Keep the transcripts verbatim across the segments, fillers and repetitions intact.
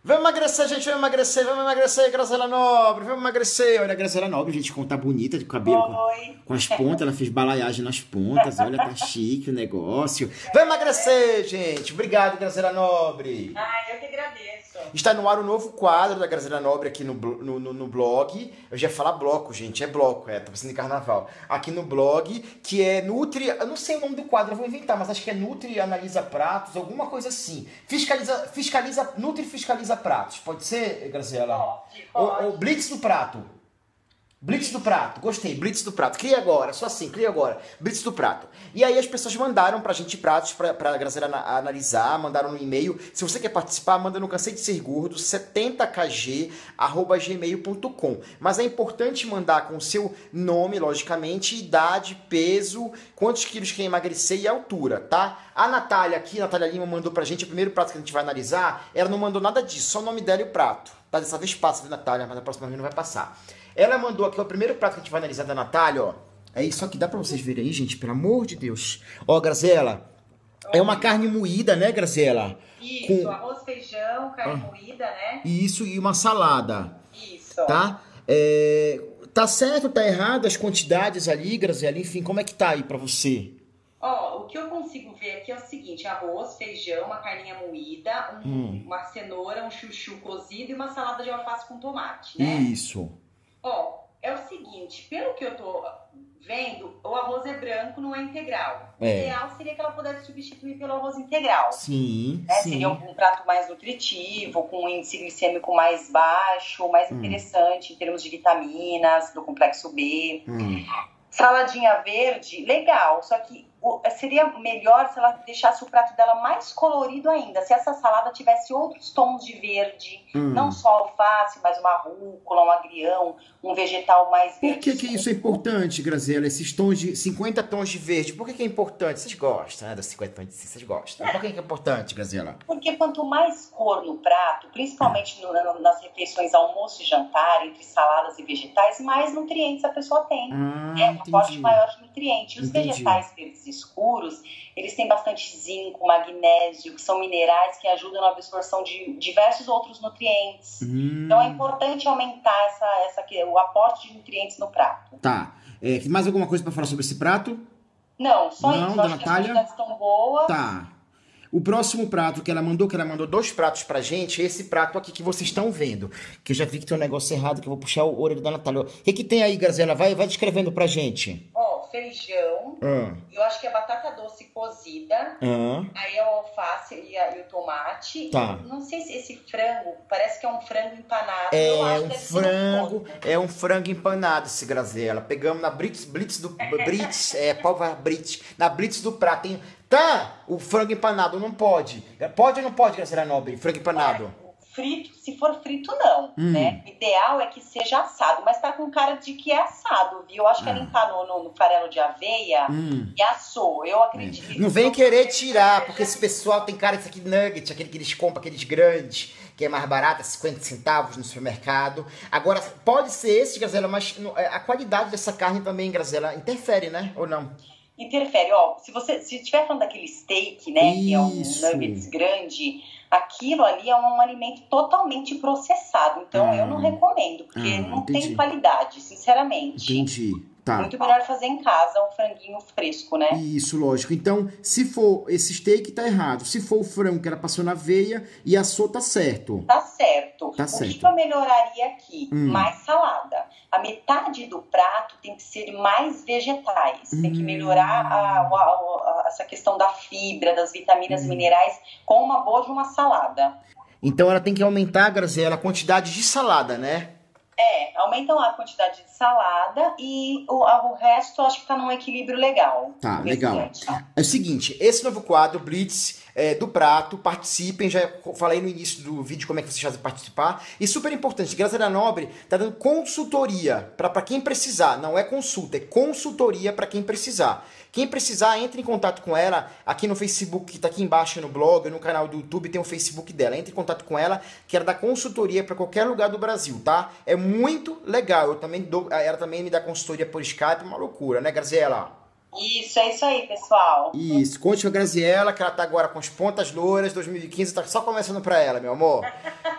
Vamos emagrecer, gente, vamos emagrecer, vamos emagrecer, Graziela Nobre, vamos emagrecer. Olha a Graziela Nobre, gente, como tá bonita de cabelo, com, Oi. com as pontas, ela fez balaiagem nas pontas, olha, tá chique o negócio. Vamos emagrecer, gente. Obrigado, Graziela Nobre. Ah, eu que agradeço. Está no ar o novo quadro da Graziela Nobre aqui no, blo- no, no, no blog. Eu já ia falar bloco, gente, é bloco, é, tá pensando em carnaval. Aqui no blog, que é Nutri, eu não sei o nome do quadro, eu vou inventar, mas acho que é Nutri Analisa Pratos, alguma coisa assim. Fiscaliza, fiscaliza, Nutri Fiscaliza Pratos, pode ser, Graziela? Pode, Ou, pode. ou Blitz do Prato. Blitz do Prato, gostei, Blitz do Prato. Cria agora, só assim, cria agora. Blitz do Prato. E aí as pessoas mandaram pra gente pratos pra, pra Graziela ana- analisar, mandaram no e-mail. Se você quer participar, manda no cansei de ser gordo, setenta k g arroba gmail ponto com. Mas é importante mandar com o seu nome, logicamente, idade, peso, quantos quilos quer emagrecer e altura, tá? A Natália aqui, a Natália Lima, mandou pra gente o primeiro prato que a gente vai analisar. Ela não mandou nada disso, só o nome dela e o prato. Tá? Dessa vez passa, viu, Natália? Mas na próxima vez não vai passar. Ela mandou aqui ó, o primeiro prato que a gente vai analisar da Natália, ó. É isso aqui, dá pra vocês verem aí, gente? Pelo amor de Deus. Ó, Graziela, é uma carne moída, né, Graziela? Isso, Com arroz, feijão, carne Ah. moída, né? isso e uma salada, Isso. tá? É, tá certo, tá errado as quantidades ali, Graziela? Enfim, como é que tá aí pra você? Ó, o que eu consigo ver aqui é o seguinte: arroz, feijão, uma carninha moída, um- Hum. uma cenoura, um chuchu cozido e uma salada de alface com tomate, né? Isso. Ó, é o seguinte, pelo que eu tô vendo, o arroz é branco, não é integral. O É. ideal seria que ela pudesse substituir pelo arroz integral. Sim, Né? sim. Seria um, um prato mais nutritivo, com um índice glicêmico mais baixo, mais Hum. interessante em termos de vitaminas, do complexo B. Hum. Saladinha verde, legal, só que o- seria melhor se ela deixasse o prato dela mais colorido ainda, se essa salada tivesse outros tons de verde, Hum. não só alface, mas uma rúcula, um agrião, um vegetal mais Por verde. que, que isso é importante, Graziela? Esses tons de cinquenta tons de verde, por que, que é importante? Vocês gostam, né? Dos cinquenta tons de cinza, vocês gostam. Por que, que é importante, Graziela? Porque quanto mais cor no prato, principalmente no- no- nas refeições almoço e jantar, entre saladas e vegetais, mais nutrientes a pessoa tem. Ah, É um aporte entendi. maior de nutrientes. Os Entendi. vegetais verdes escuros, eles têm bastante zinco, magnésio, que são minerais que ajudam na absorção de diversos outros nutrientes. Hum, Então é importante aumentar essa, essa, que- o aporte de nutrientes no prato. tá. É, mais alguma coisa pra falar sobre esse prato? Não, só Não, isso. da Eu acho que as Natália? quantidades estão boas. Tá. O próximo prato que ela mandou, que ela mandou dois pratos pra gente, é esse prato aqui que vocês estão vendo. Que eu já vi que tem um negócio errado, que eu vou puxar o orelho da Natália. O que, que tem aí, Graziela? Vai, vai descrevendo pra gente. Ó, feijão. Ah, Eu acho que é batata doce cozida. ah, Aí é o alface e, a- e o tomate. Tá. Não sei se esse frango, parece que é um frango empanado. é eu acho um que deve ser no frango, forno. é um frango empanado esse Graziela. Pegamos na Blitz, Blitz do Blitz, é, Pova Blitz, na Blitz do prato. Tem, tá, o frango empanado não pode. Pode ou não pode, Graziela Nobre? Frango empanado. Frito, se for frito, não, Hum. né? O ideal é que seja assado, mas tá com cara de que é assado, viu? Eu acho que ela Ah. empanou no, no farelo de aveia Hum. e assou. Eu acredito. Não vem querer tirar, porque esse pessoal tem cara disso aqui nugget, aquele que eles compram, aqueles grandes, que é mais barato, cinquenta centavos no supermercado. Agora, pode ser esse, Graziela, mas no- a qualidade dessa carne também, Graziela, interfere, né? Ou não? Interfere, ó. Se você se estiver falando daquele steak, né? Que é um Isso. nuggets grande, aquilo ali é um alimento totalmente processado. Então Ah. eu não recomendo, porque Ah, não entendi. tem qualidade, sinceramente. Entendi. Tá. Muito melhor fazer em casa um franguinho fresco, né? Isso, lógico. Então, se for esse steak, tá errado. Se for o frango que ela passou na veia e assou, tá certo. Tá certo. Tá o certo. que que eu melhoraria aqui? Hum. Mais salada. A metade do prato tem que ser mais vegetais. Tem que Hum. melhorar a- a- a- essa questão da fibra, das vitaminas Hum. e minerais com uma boa de uma salada. Então, ela tem que aumentar, Graziela, a quantidade de salada, né? É, aumentam a quantidade de salada e o, a- o resto eu acho que tá num equilíbrio legal. Tá, O legal. restante. É o seguinte, esse novo quadro, Blitz, é, do prato, participem, já falei no início do vídeo como é que vocês fazem participar, e super importante, Graziela Nobre tá dando consultoria para quem precisar, não é consulta, é consultoria para quem precisar. Quem precisar, entre em contato com ela, aqui no Facebook, que tá aqui embaixo no blog, no canal do YouTube, tem o Facebook dela, entre em contato com ela, que ela dá consultoria para qualquer lugar do Brasil, tá? É muito legal, eu também dou, ela também me dá consultoria por Skype, uma loucura, né, Graziela? Isso, é isso aí, pessoal. Isso, conte com a Graziela, que ela tá agora com as pontas louras, dois mil e quinze, tá só começando pra ela, meu amor.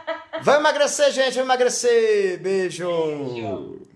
Vai emagrecer, gente, vai emagrecer. Beijo. Beijo.